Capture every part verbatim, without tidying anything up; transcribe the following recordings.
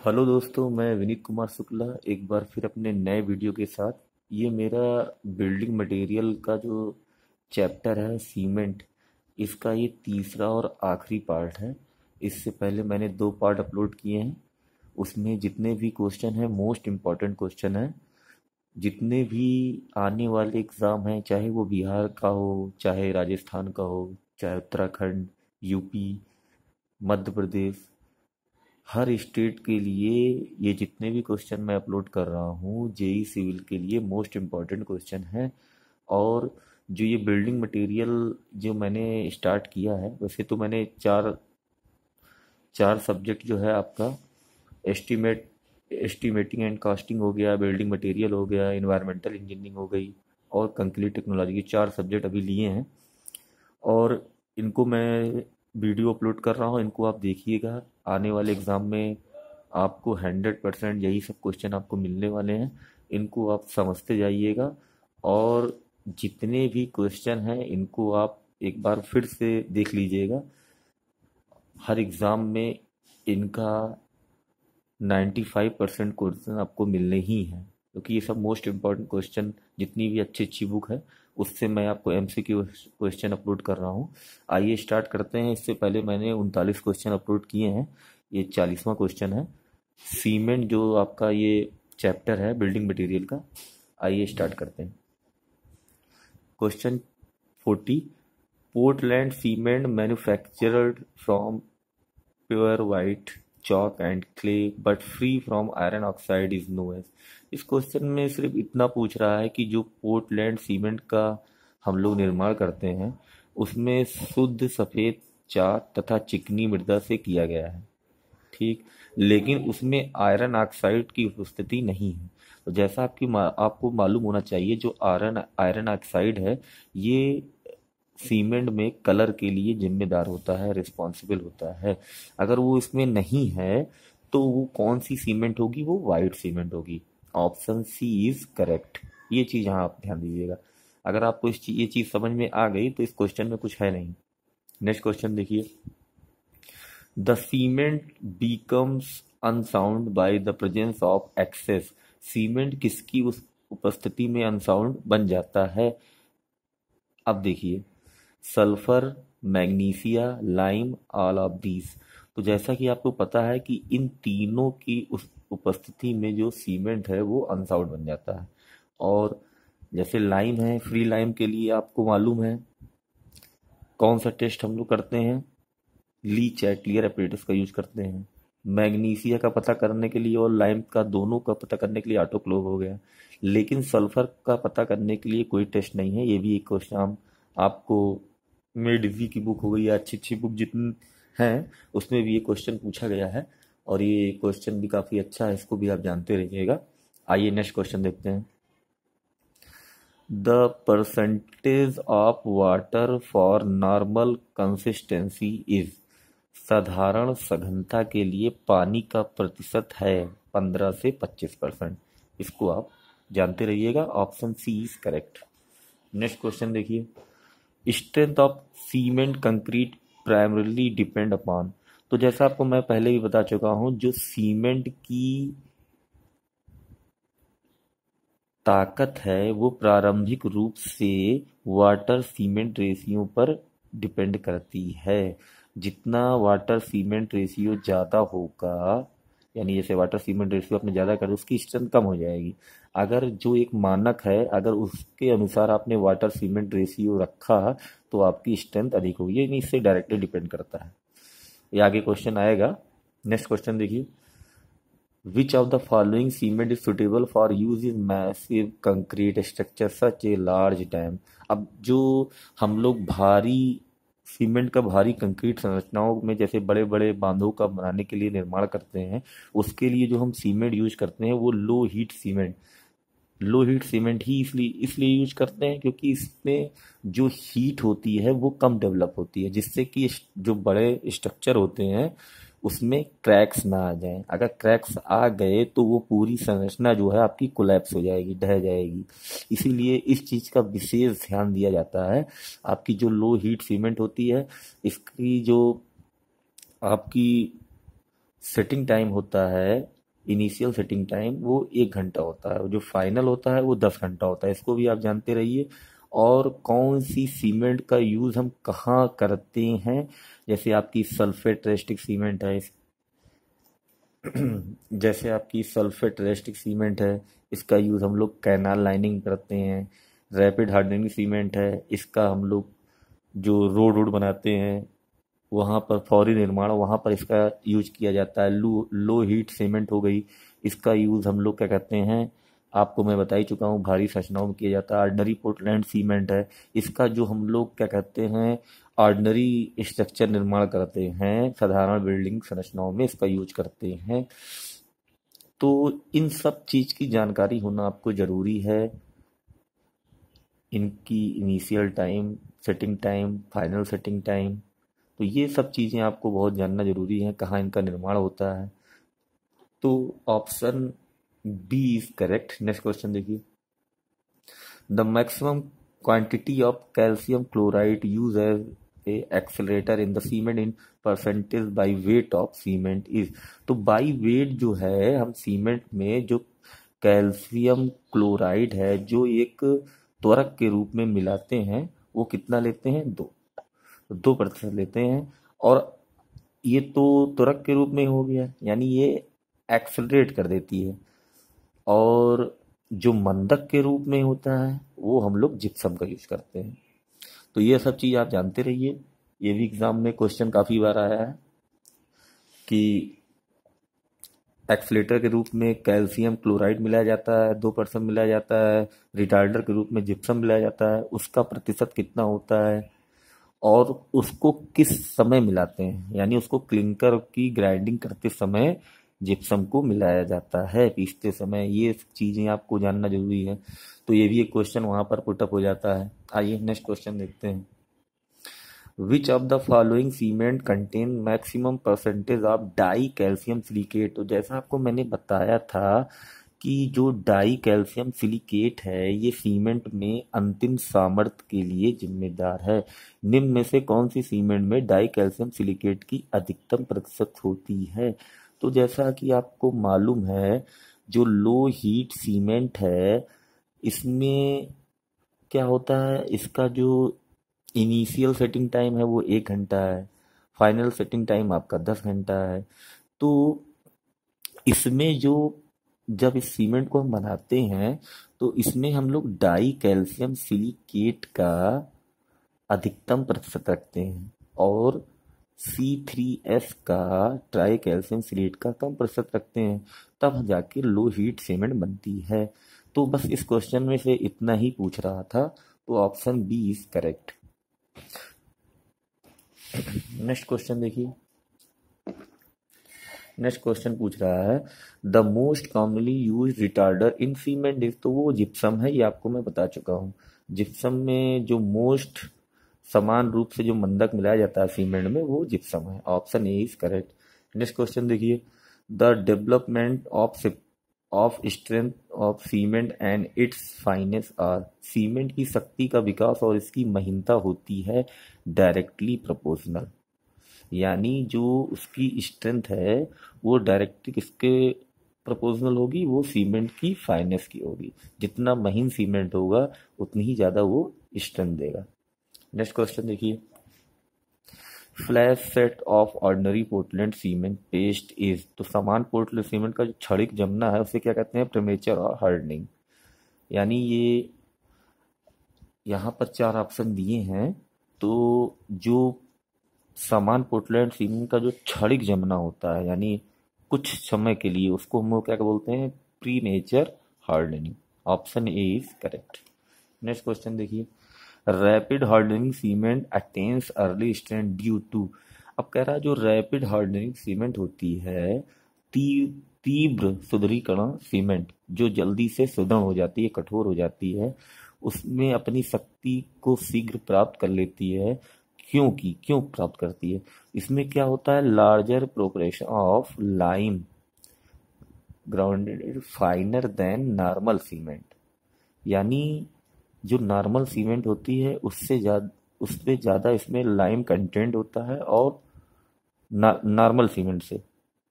Hello दोस्तों, मैं विनीत कुमार शुक्ला एक बार फिर अपने नए वीडियो के साथ। ये मेरा बिल्डिंग मटेरियल का जो चैप्टर है सीमेंट, इसका ये तीसरा और आखिरी पार्ट है। इससे पहले मैंने दो पार्ट अपलोड किए हैं। उसमें जितने भी क्वेश्चन हैं मोस्ट इम्पॉर्टेंट क्वेश्चन हैं। जितने भी आने वाले एग्ज़ाम हैं, चाहे वो बिहार का हो, चाहे राजस्थान का हो, चाहे उत्तराखंड, यूपी, मध्य प्रदेश, हर स्टेट के लिए ये जितने भी क्वेश्चन मैं अपलोड कर रहा हूँ जेई सिविल के लिए मोस्ट इम्पॉर्टेंट क्वेश्चन हैं। और जो ये बिल्डिंग मटेरियल जो मैंने स्टार्ट किया है, वैसे तो मैंने चार चार सब्जेक्ट जो है आपका एस्टीमेट एस्टीमेटिंग एंड कास्टिंग हो गया, बिल्डिंग मटेरियल हो गया, इन्वायरमेंटल इंजीनियरिंग हो गई और कंक्रीट टेक्नोलॉजी, के चार सब्जेक्ट अभी लिए हैं। और इनको मैं वीडियो अपलोड कर रहा हूँ, इनको आप देखिएगा। आने वाले एग्ज़ाम में आपको हंड्रेड परसेंट यही सब क्वेश्चन आपको मिलने वाले हैं। इनको आप समझते जाइएगा और जितने भी क्वेश्चन हैं इनको आप एक बार फिर से देख लीजिएगा। हर एग्ज़ाम में इनका नाइन्टी फाइव परसेंट क्वेश्चन आपको मिलने ही हैं, क्योंकि ये सब मोस्ट इम्पॉर्टेंट क्वेश्चन, जितनी भी अच्छी अच्छी बुक है उससे मैं आपको एमसीक्यू क्वेश्चन अपलोड कर रहा हूँ। आइए स्टार्ट करते हैं। इससे पहले मैंने उनतालीस क्वेश्चन अपलोड किए हैं, ये चालीसवां क्वेश्चन है। सीमेंट जो आपका ये चैप्टर है बिल्डिंग मटेरियल का, आइए स्टार्ट करते हैं। Question forty, Portland cement manufactured from pure white chalk and clay but free from iron oxide is known as। इस क्वेश्चन में सिर्फ इतना पूछ रहा है कि जो पोर्टलैंड सीमेंट का हम लोग निर्माण करते हैं उसमें शुद्ध सफ़ेद चाक तथा चिकनी मृदा से किया गया है, ठीक, लेकिन उसमें आयरन ऑक्साइड की उपस्थिति नहीं है। तो जैसा आपकी मा, आपको मालूम होना चाहिए, जो आयरन आयरन ऑक्साइड है ये सीमेंट में कलर के लिए जिम्मेदार होता है, रिस्पॉन्सिबल होता है। अगर वो इसमें नहीं है तो वो कौन सी सीमेंट होगी? वो वाइट सीमेंट होगी। Option C is correct. ये चीज़ यहाँ आप ध्यान दीजिएगा। अगर आपको इस चीज, ये चीज़ समझ में आ गई तो इस क्वेश्चन में कुछ है नहीं। नेक्स्ट क्वेश्चन देखिए। The cement becomes unsound by the presence of excess. Cement किसकी उस उपस्थिति में अनसाउंड बन जाता है? अब देखिए, sulphur, magnesia, lime, all of these. तो जैसा कि आपको पता है कि इन तीनों की उस उपस्थिति में जो सीमेंट है वो अनसाउंड बन जाता है। और जैसे लाइम है, फ्री लाइम के लिए आपको मालूम है कौन सा टेस्ट हम लोग करते हैं? ली चैटलियर एपरेटस का यूज करते हैं। मैग्नीशिया का पता करने के लिए और लाइम का, दोनों का पता करने के लिए ऑटोक्लेव हो गया। लेकिन सल्फर का पता करने के लिए कोई टेस्ट नहीं है। ये भी एक क्वेश्चन हम आपको, मेडिजी की बुक हो गई या अच्छी अच्छी बुक जितनी हैं उसमें भी ये क्वेश्चन पूछा गया है और ये क्वेश्चन भी काफ़ी अच्छा है, इसको भी आप जानते रहिएगा। आइए नेक्स्ट क्वेश्चन देखते हैं। The percentage of water for normal consistency is. साधारण सघनता के लिए पानी का प्रतिशत है पंद्रह से पच्चीस परसेंट। इसको आप जानते रहिएगा। Option C is correct. Next question देखिए। Strength of cement concrete primarily depend upon. तो जैसा आपको मैं पहले भी बता चुका हूं, जो सीमेंट की ताकत है वो प्रारंभिक रूप से वाटर सीमेंट रेशियो पर डिपेंड करती है। जितना वाटर सीमेंट रेशियो ज़्यादा होगा, यानी जैसे वाटर सीमेंट रेशियो आपने ज़्यादा कर, उसकी स्ट्रेंथ कम हो जाएगी। अगर जो एक मानक है, अगर उसके अनुसार आपने वाटर सीमेंट रेशियो रखा तो आपकी स्ट्रेंथ अधिक होगी। ये नहीं, इससे डायरेक्टली डिपेंड करता है। ये आगे क्वेश्चन आएगा। नेक्स्ट क्वेश्चन देखिए। Which of the following cement is suitable for use in massive concrete structure such a large dam. अब जो हम लोग भारी सीमेंट का, भारी कंक्रीट संरचनाओं में, जैसे बड़े बड़े बांधों का बनाने के लिए निर्माण करते हैं, उसके लिए जो हम सीमेंट यूज करते हैं वो low heat cement low heat cement ही इसलिए इसलिए यूज करते हैं क्योंकि इसमें जो हीट होती है वो कम डेवलप होती है, जिससे कि जो बड़े स्ट्रक्चर होते हैं उसमें क्रैक्स ना आ जाएं। अगर क्रैक्स आ गए तो वो पूरी संरचना जो है आपकी कोलैप्स हो जाएगी, ढह जाएगी। इसीलिए इस चीज़ का विशेष ध्यान दिया जाता है। आपकी जो लो हीट सीमेंट होती है, इसकी जो आपकी सेटिंग टाइम होता है, इनिशियल सेटिंग टाइम वो एक घंटा होता है, जो फाइनल होता है वो दस घंटा होता है। इसको भी आप जानते रहिए। और कौन सी सीमेंट का यूज़ हम कहाँ करते हैं, जैसे आपकी सल्फेट रेस्टिक सीमेंट है, जैसे आपकी सल्फेट रेस्टिक सीमेंट है, इसका यूज़ हम लोग कैनाल लाइनिंग करते हैं। रैपिड हार्डनिंग सीमेंट है, इसका हम लोग जो रोड रोड बनाते हैं वहाँ पर फौरी निर्माण, वहाँ पर इसका यूज किया जाता है। लो लो हीट सीमेंट हो गई, इसका यूज़ हम लोग क्या कहते हैं, आपको मैं बता ही चुका हूँ, भारी संरचनाओं में किया जाता है। ऑर्डनरी पोर्टलैंड सीमेंट है, इसका जो हम लोग क्या कहते हैं, ऑर्डनरी स्ट्रक्चर निर्माण करते हैं, साधारण बिल्डिंग संरचनाओं में इसका यूज करते हैं। तो इन सब चीज़ की जानकारी होना आपको ज़रूरी है। इनकी initial time, setting time, final setting time, तो ये सब चीज़ें आपको बहुत जानना जरूरी है, कहाँ इनका निर्माण होता है। तो option B is correct. Next question देखिए, the maximum quantity of calcium chloride use as a accelerator in the cement in percentage by weight of cement is. तो बाई वेट जो है, हम सीमेंट में जो कैल्शियम क्लोराइड है जो एक त्वरक के रूप में मिलाते हैं, वो कितना लेते हैं, दो दो प्रतिशत लेते हैं। और ये तो त्वरक के रूप में हो गया, यानी ये एक्सेलरेट कर देती है। और जो मंदक के रूप में होता है वो हम लोग जिप्सम का यूज करते हैं। तो ये सब चीज़ आप जानते रहिए। ये भी एग्जाम में क्वेश्चन काफ़ी बार आया है कि एक्सेलेटर के रूप में कैल्शियम क्लोराइड मिलाया जाता है, दो परसेंट मिलाया जाता है, रिटार्डर के रूप में जिप्सम मिलाया जाता है, उसका प्रतिशत कितना होता है, और उसको किस समय मिलाते हैं, यानी उसको क्लिंकर की ग्राइंडिंग करते समय जिप्सम को मिलाया जाता है पीसते समय। ये चीज़ें आपको जानना जरूरी है। तो ये भी एक क्वेश्चन वहाँ पर पुटअप हो जाता है। आइए नेक्स्ट क्वेश्चन देखते हैं। Which of the following cement contain maximum percentage of dicalcium silicate. तो जैसा आपको मैंने बताया था कि जो डाई कैल्शियम सिलिकेट है ये सीमेंट में अंतिम सामर्थ्य के लिए जिम्मेदार है। निम्न में से कौन सी सीमेंट में डाई कैल्शियम सिलिकेट की अधिकतम प्रतिशत होती है। तो जैसा कि आपको मालूम है, जो लो हीट सीमेंट है इसमें क्या होता है, इसका जो इनिशियल सेटिंग टाइम है वो एक घंटा है, फाइनल सेटिंग टाइम आपका दस घंटा है। तो इसमें जो जब इस सीमेंट को हम बनाते हैं तो इसमें हम लोग डाई कैल्शियम सिलिकेट का अधिकतम प्रतिशत रखते हैं और सी थ्री एस का, ट्राई कैल्शियम सिलिकेट का कम प्रतिशत रखते हैं, तब जाके लो हीट सीमेंट बनती है। तो बस इस क्वेश्चन में से इतना ही पूछ रहा था, तो option B is correct. Next question देखिए। नेक्स्ट क्वेश्चन पूछ रहा है, the most commonly use retarder in cement is. तो वो जिप्सम है, ये आपको मैं बता चुका हूँ। जिप्सम में जो मोस्ट समान रूप से जो मंदक मिलाया जाता है सीमेंट में वो जिप्सम है। Option A is correct. Next question देखिए, the development of of strength of cement and its fineness are. Cement की शक्ति का विकास और इसकी महीनता होती है डायरेक्टली प्रोपोर्शनल, यानी जो उसकी स्ट्रेंथ है वो डायरेक्टली किसके प्रोपोर्शनल होगी, वो सीमेंट की फाइनेस की होगी। जितना महीन सीमेंट होगा उतनी ही ज़्यादा वो स्ट्रेंथ देगा। नेक्स्ट क्वेश्चन देखिए, flash set of ordinary Portland cement paste is. तो समान पोर्टलैंड सीमेंट का जो क्षणिक जमना है उसे क्या कहते हैं, प्रीमेचर और हार्डनिंग। यानी ये यहाँ पर चार ऑप्शन दिए हैं, तो जो समान पोर्टलैंड सीमेंट का जो क्षणिक जमना होता है यानी कुछ समय के लिए, उसको हम लोग क्या बोलते हैं, premature hardening. Option A is correct. Next question देखिए, rapid hardening cement attains early strength due to. अब कह रहा है जो रैपिड हार्डनिंग सीमेंट होती है, ती, तीव्र सुदृढ़ीकरण सीमेंट जो जल्दी से सुदृढ़ हो जाती है, कठोर हो जाती है, उसमें अपनी शक्ति को शीघ्र प्राप्त कर लेती है। क्योंकि क्यों प्राप्त करती है, इसमें क्या होता है, larger proportion of lime grounded finer than normal cement. यानी जो नॉर्मल सीमेंट होती है उससे ज़्यादा उसमें ज़्यादा इसमें लाइम कंटेंट होता है और नॉर्मल सीमेंट से।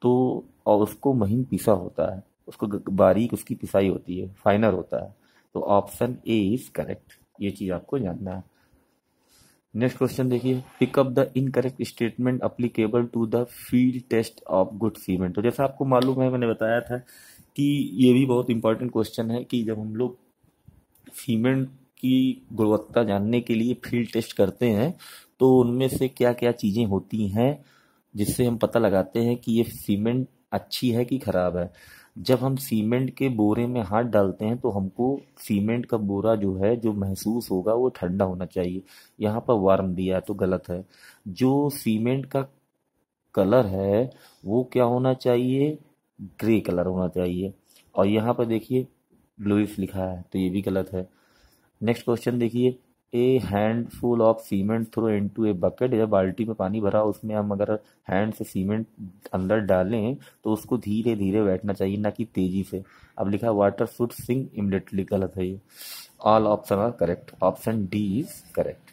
तो और उसको महीन पीसा होता है, उसको ग- बारीक उसकी पिसाई होती है, फाइनर होता है। तो ऑप्शन ए इज करेक्ट। ये चीज़ आपको जानना है। नेक्स्ट क्वेश्चन देखिए, pick up the incorrect statement applicable to the field test of good cement. तो जैसा आपको मालूम है, मैंने बताया था कि ये भी बहुत इंपॉर्टेंट क्वेश्चन है कि जब हम लोग सीमेंट की गुणवत्ता जानने के लिए फील्ड टेस्ट करते हैं तो उनमें से क्या क्या चीज़ें होती हैं जिससे हम पता लगाते हैं कि ये सीमेंट अच्छी है कि खराब है। जब हम सीमेंट के बोरे में हाथ डालते हैं तो हमको सीमेंट का बोरा जो है जो महसूस होगा वो ठंडा होना चाहिए। यहाँ पर वार्म दिया है तो गलत है। जो सीमेंट का कलर है वो क्या होना चाहिए, ग्रे कलर होना चाहिए। और यहाँ पर देखिए ब्लूइश लिखा है तो ये भी गलत है। नेक्स्ट क्वेश्चन देखिए, a handful of cement throw into a bucket. जब बाल्टी में पानी भरा उसमें हम अगर हैंड से सीमेंट अंदर डालें तो उसको धीरे धीरे बैठना चाहिए, ना कि तेजी से। अब लिखा वाटर शुड सिंक इमिडिएटली, गलत है ये। All option are correct, option D is correct.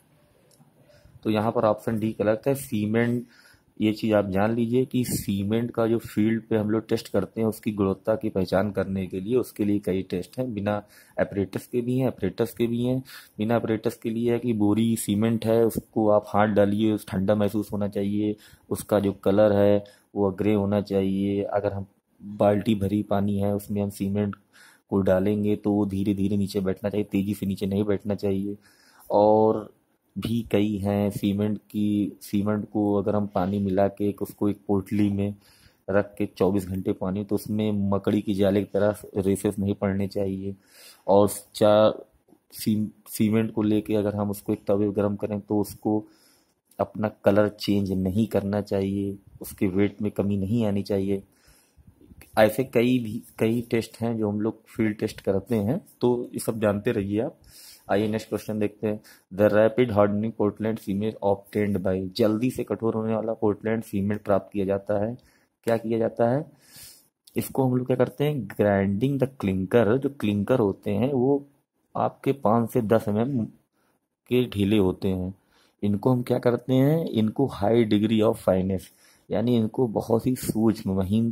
तो यहाँ पर ऑप्शन डी गलत है। सीमेंट, ये चीज़ आप जान लीजिए कि सीमेंट का जो फील्ड पे हम लोग टेस्ट करते हैं उसकी गुणवत्ता की पहचान करने के लिए, उसके लिए कई टेस्ट हैं। बिना अपरेटस के भी हैं, अपरेटस के भी हैं। बिना अपरेटस के लिए है कि बोरी सीमेंट है उसको आप हाथ डालिए, उस ठंडा महसूस होना चाहिए, उसका जो कलर है वो ग्रे होना चाहिए। अगर हम बाल्टी भरी पानी है उसमें हम सीमेंट को डालेंगे तो वो धीरे धीरे नीचे बैठना चाहिए, तेज़ी से नीचे नहीं बैठना चाहिए। और भी कई हैं सीमेंट की, सीमेंट को अगर हम पानी मिला के एक उसको एक पोटली में रख के चौबीस घंटे पानी, तो उसमें मकड़ी की जाले की तरह रेसेस नहीं पड़ने चाहिए। और चार सी, सीमेंट को लेके अगर हम उसको एक तवे गर्म करें तो उसको अपना कलर चेंज नहीं करना चाहिए, उसके वेट में कमी नहीं आनी चाहिए। ऐसे कई भी कई टेस्ट हैं जो हम लोग फील्ड टेस्ट करते हैं, तो ये सब जानते रहिए आप। आइए नेक्स्ट क्वेश्चन देखते हैं। The rapid hardening Portland cement obtained by. जल्दी से कठोर होने वाला पोर्टलैंड सीमेंट प्राप्त किया जाता है। क्या किया जाता है, इसको हम लोग क्या करते हैं, ग्राइंडिंग द क्लिंकर। जो क्लिंकर होते हैं वो आपके पाँच से दस एम एम के ढीले होते हैं। इनको हम क्या करते हैं, इनको हाई डिग्री ऑफ फाइनेस, यानी इनको बहुत ही सूक्ष्म महीन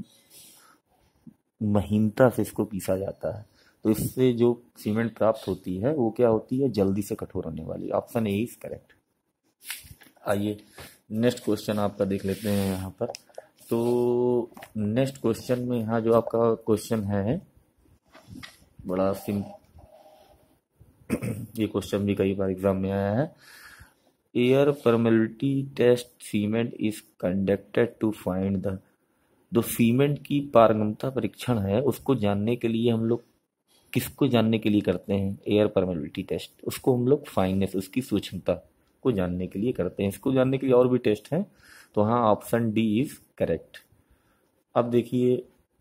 महीनता से इसको पीसा जाता है। तो इससे जो सीमेंट प्राप्त होती है वो क्या होती है, जल्दी से कठोर होने वाली। Option A is correct. आइए नेक्स्ट क्वेश्चन आपका देख लेते हैं यहाँ पर। तो नेक्स्ट क्वेश्चन में यहाँ जो आपका क्वेश्चन है बड़ा सिम ये क्वेश्चन भी कई बार एग्जाम में आया है। Air permeability test cement is conducted to find the. जो सीमेंट की पारगम्यता परीक्षण है उसको जानने के लिए हम लोग किसको जानने के लिए करते हैं, एयर परमेबिलिटी टेस्ट। उसको हम लोग फाइननेस, उसकी सूक्ष्मता को जानने के लिए करते हैं। इसको जानने के लिए और भी टेस्ट हैं, तो हाँ ऑप्शन डी इज करेक्ट। अब देखिए,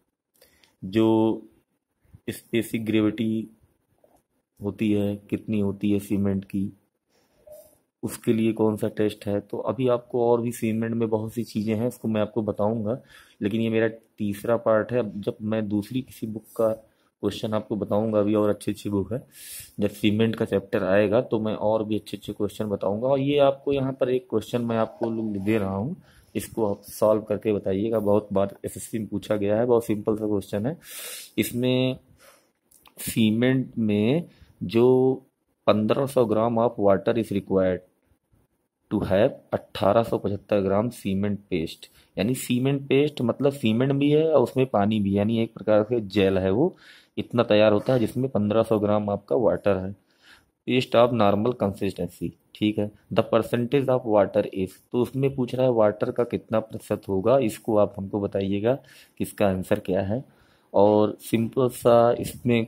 जो स्पेसिक ग्रेविटी होती है कितनी होती है सीमेंट की, उसके लिए कौन सा टेस्ट है। तो अभी आपको और भी सीमेंट में बहुत सी चीज़ें हैं, उसको मैं आपको बताऊंगा, लेकिन ये मेरा तीसरा पार्ट है। अब जब मैं दूसरी किसी बुक का क्वेश्चन आपको बताऊंगा, अभी और अच्छी अच्छी बुक है, जब सीमेंट का चैप्टर आएगा तो मैं और भी अच्छे अच्छे क्वेश्चन बताऊंगा। और ये आपको यहाँ पर एक क्वेश्चन मैं आपको दे रहा हूँ, इसको आप सॉल्व करके बताइएगा। बहुत बार एसएससी में पूछा गया है, बहुत सिंपल सा क्वेश्चन है। इसमें सीमेंट में जो पंद्रह सौ gram of water is required to have अट्ठारह सौ पचहत्तर ग्राम सीमेंट पेस्ट। यानी सीमेंट पेस्ट मतलब सीमेंट भी है और उसमें पानी भी, यानी एक प्रकार से जेल है, वो इतना तैयार होता है जिसमें पंद्रह सौ ग्राम आपका वाटर है। पेस्ट ऑफ नॉर्मल कंसिस्टेंसी, ठीक है। The percentage of water is, तो उसमें पूछ रहा है वाटर का कितना प्रतिशत होगा, इसको आप हमको बताइएगा कि इसका आंसर क्या है। और सिंपल सा इसमें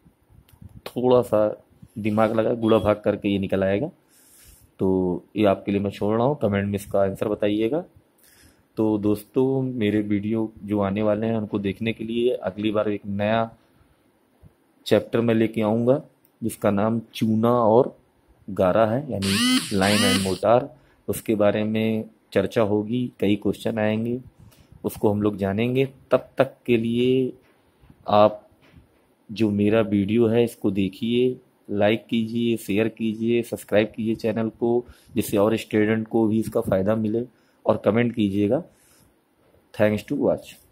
थोड़ा सा दिमाग लगा, गुड़ा भाग करके ये निकल आएगा। तो ये आपके लिए मैं छोड़ रहा हूँ, कमेंट में इसका आंसर बताइएगा। तो दोस्तों, मेरे वीडियो जो आने वाले हैं उनको देखने के लिए अगली बार एक नया चैप्टर में लेके आऊँगा जिसका नाम चूना और गारा है, यानी लाइम एंड मोटार। उसके बारे में चर्चा होगी, कई क्वेश्चन आएंगे, उसको हम लोग जानेंगे। तब तक के लिए आप जो मेरा वीडियो है इसको देखिए, लाइक कीजिए, शेयर कीजिए, सब्सक्राइब कीजिए चैनल को, जिससे और स्टूडेंट को भी इसका फ़ायदा मिले। और कमेंट कीजिएगा थैंक्स टू वॉच।